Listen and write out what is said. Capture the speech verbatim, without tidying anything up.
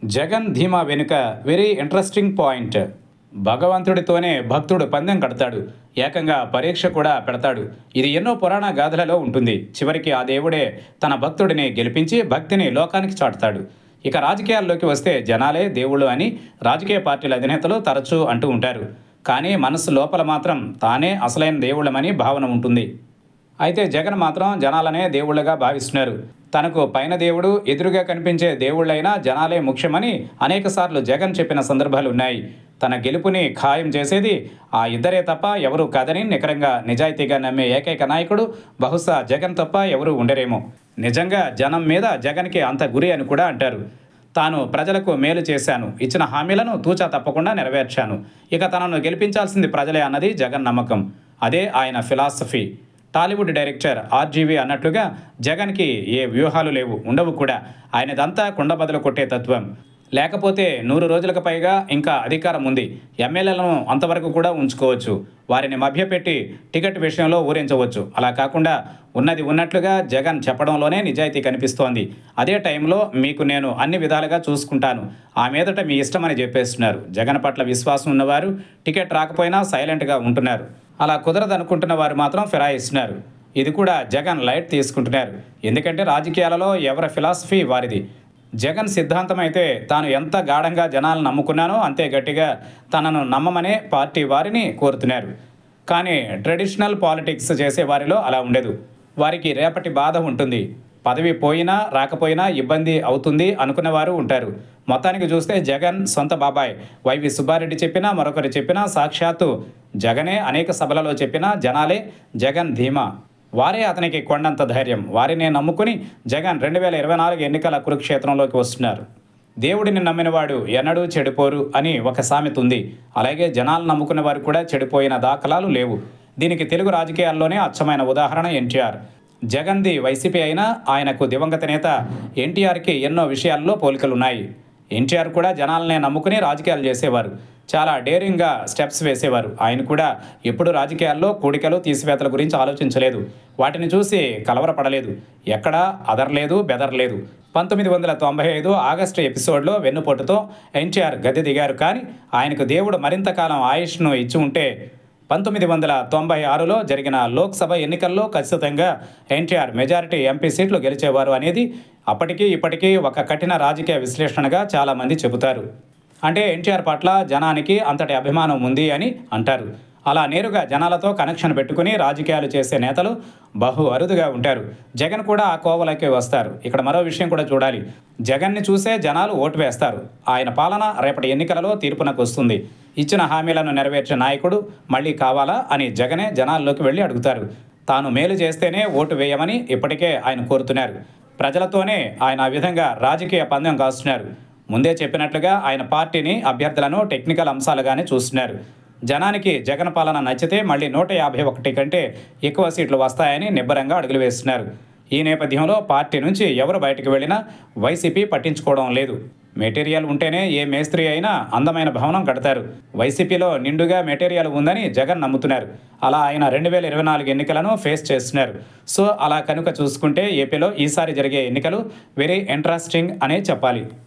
జగన్ ధీమా వెనుక very interesting point. భగవంతుడితోనే భక్తుడు పందెం కడతాడు, ఏకంగా పరీక్ష కూడా పెడతాడు. ఇది ఎన్నో పురాణ గాథలలో ఉంటుంది. చివరికి ఆ దేవుడే తన భక్తుడిని గెలిపించి భక్తిని లోకానికి చాటుతాడు. ఇక రాజకీయాల్లోకి వస్తే జనాలే దేవుళ్ళు అని రాజకీయ పార్టీల అధినేతలు తరచూ అంటూ ఉంటారు. కానీ మనసు లోపల మాత్రం తానే అసలైన దేవుళ్ళమని భావన ఉంటుంది. అయితే జగన్ మాత్రం జనాలనే దేవుళ్ళగా భావిస్తున్నారు. తనకు పైన దేవుడు, ఎదురుగా కనిపించే దేవుళ్ళైనా జనాలే ముఖ్యమని అనేకసార్లు జగన్ చెప్పిన సందర్భాలు ఉన్నాయి. తన గెలుపుని ఖాయం చేసేది ఆ ఇద్దరే తప్ప ఎవరూ కాదని నికరంగా నిజాయితీగా నమ్మే ఏకైక నాయకుడు బహుశా జగన్ తప్ప ఎవరూ ఉండరేమో. నిజంగా జనం మీద జగన్కి అంత గురి అని కూడా అంటారు. తాను ప్రజలకు మేలు చేశాను, ఇచ్చిన హామీలను తూచా తప్పకుండా నెరవేర్చాను, ఇక తనను గెలిపించాల్సింది ప్రజలే అన్నది జగన్ నమ్మకం. అదే ఆయన ఫిలాసఫీ. టాలీవుడ్ డైరెక్టర్ ఆర్జీవి అన్నట్లుగా జగన్కి ఏ వ్యూహాలు లేవు, ఉండవు కూడా. ఆయనదంతా కుండబద్దలు కొట్టే తత్వం. లేకపోతే నూరు రోజులకు పైగా ఇంకా అధికారం ఉంది, ఎమ్మెల్యేలను అంతవరకు కూడా ఉంచుకోవచ్చు, వారిని మభ్యపెట్టి టికెట్ విషయంలో ఊరించవచ్చు. అలా కాకుండా ఉన్నది ఉన్నట్లుగా జగన్ చెప్పడంలోనే నిజాయితీ కనిపిస్తోంది. అదే టైంలో మీకు నేను అన్ని విధాలుగా చూసుకుంటాను, ఆ మీదట మీ ఇష్టమని చెప్పేస్తున్నారు. జగన్ పట్ల విశ్వాసం ఉన్నవారు టికెట్ రాకపోయినా సైలెంట్గా ఉంటున్నారు. అలా కుదరదనుకుంటున్న వారు మాత్రం ఫిరాయిస్తున్నారు. ఇది కూడా జగన్ లైట్ తీసుకుంటున్నారు. ఎందుకంటే రాజకీయాలలో ఎవరి ఫిలాసఫీ వారిది. జగన్ సిద్ధాంతం అయితే తాను ఎంత గాఢంగా జనాలను నమ్ముకున్నానో అంతే గట్టిగా తనను నమ్మమనే పార్టీ వారిని కోరుతున్నారు. కానీ ట్రెడిషనల్ పాలిటిక్స్ చేసే వారిలో అలా ఉండదు. వారికి రేపటి బాధ ఉంటుంది. పదవి పోయినా రాకపోయినా ఇబ్బంది అవుతుంది అనుకునేవారు ఉంటారు. మొత్తానికి చూస్తే జగన్ సొంత బాబాయ్ వైవి సుబ్బారెడ్డి చెప్పినా, మరొకరు చెప్పినా, సాక్షాత్తు జగనే అనేక సభలలో చెప్పినా జనాలే జగన్ ధీమా. వారే అతనికి కొండంత ధైర్యం. వారినే నమ్ముకుని జగన్ రెండు వేల ఇరవై నాలుగు ఎన్నికల కురుక్షేత్రంలోకి వస్తున్నారు. దేవుడిని నమ్మినవాడు ఎన్నడూ చెడిపోరు అని ఒక సామెత ఉంది. అలాగే జనాలు నమ్ముకున్న వారు కూడా చెడిపోయిన దాఖలాలు లేవు. దీనికి తెలుగు రాజకీయాల్లోనే అచ్చమైన ఉదాహరణ ఎన్టీఆర్. జగన్ది వైసీపీ అయినా ఆయనకు దివంగత నేత ఎన్టీఆర్కి ఎన్నో విషయాల్లో పోలికలున్నాయి. ఎన్టీఆర్ కూడా జనాలనే నమ్ముకుని రాజకీయాలు చేసేవారు. చాలా డేరింగ్గా స్టెప్స్ వేసేవారు. ఆయన కూడా ఎప్పుడు రాజకీయాల్లో కూడికలు తీసివేతల గురించి ఆలోచించలేదు. వాటిని చూసి కలవరపడలేదు. ఎక్కడా అదర్లేదు, బెదర్లేదు. పంతొమ్మిది వందల తొంభై ఐదు ఆగస్టు ఎపిసోడ్లో వెన్నుపోటుతో ఎన్టీఆర్ గద్దె దిగారు. కానీ ఆయనకు దేవుడు మరింత కాలం ఆయుష్ను ఇచ్చి ఉంటే పంతొమ్మిది వందల తొంభై ఆరులో జరిగిన లోక్సభ ఎన్నికల్లో ఖచ్చితంగా ఎన్టీఆర్ మెజారిటీ ఎంపీ సీట్లు గెలిచేవారు అనేది అప్పటికీ ఇప్పటికీ ఒక కఠిన రాజకీయ విశ్లేషణగా చాలామంది చెబుతారు. అంటే ఎన్టీఆర్ పట్ల జనానికి అంతటి అభిమానం ఉంది అని అంటారు. అలా నేరుగా జనాలతో కనెక్షన్ పెట్టుకుని రాజకీయాలు చేసే నేతలు బహు అరుదుగా ఉంటారు. జగన్ కూడా ఆ కోవలోకి వస్తారు. ఇక్కడ మరో విషయం కూడా చూడాలి. జగన్ని చూసే జనాలు ఓటు వేస్తారు. ఆయన పాలన రేపటి ఎన్నికలలో తీర్పునకు వస్తుంది. ఇచ్చిన హామీలను నెరవేర్చే నాయకుడు మళ్ళీ కావాలా అని జగనే జనాల్లోకి వెళ్ళి అడుగుతారు. తాను మేలు చేస్తేనే ఓటు వేయమని ఇప్పటికే ఆయన కోరుతున్నారు. ప్రజలతోనే ఆయన ఆ విధంగా రాజకీయ పందెం కాస్తున్నారు. ముందే చెప్పినట్లుగా ఆయన పార్టీని, అభ్యర్థులను టెక్నికల్ అంశాలుగానే చూస్తున్నారు. జనానికి జగన్ పాలన నచ్చితే మళ్ళీ నూట యాభై ఒకటి కంటే ఎక్కువ సీట్లు వస్తాయని నిబ్బరంగా అడుగులు వేస్తున్నారు. ఈ నేపథ్యంలో పార్టీ నుంచి ఎవరు బయటకు వెళ్ళినా వైసీపీ పట్టించుకోవడం లేదు. మెటీరియల్ ఉంటేనే ఏ మేస్త్రి అయినా అందమైన భవనం కడతారు. వైసీపీలో నిండుగా మెటీరియల్ ఉందని జగన్ నమ్ముతున్నారు. అలా ఆయన రెండు వేల ఇరవై నాలుగు ఎన్నికలను ఫేస్ చేస్తున్నారు. సో అలా కనుక చూసుకుంటే ఏపీలో ఈసారి జరిగే ఎన్నికలు వెరీ ఇంట్రెస్టింగ్ అనే చెప్పాలి.